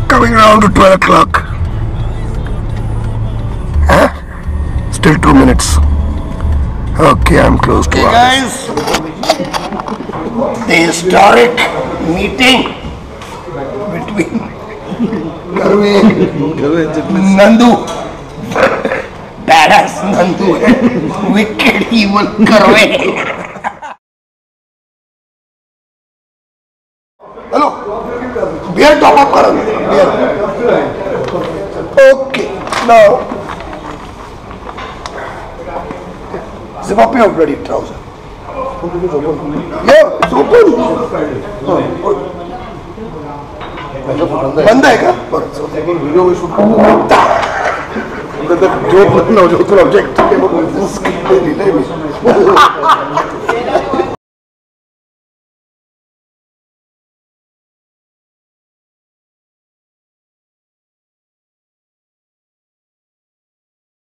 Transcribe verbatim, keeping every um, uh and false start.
Coming around to twelve o'clock. Huh? Still two minutes. Okay, I'm close to Hey guys, the historic meeting between Karve, Nandu, badass Nandu and wicked evil Karve. Hello, beer top up karo. Beer. Okay, now zip up your bloody trouser. Yeah, it's open. बंद है क्या? Video में shoot जो जो object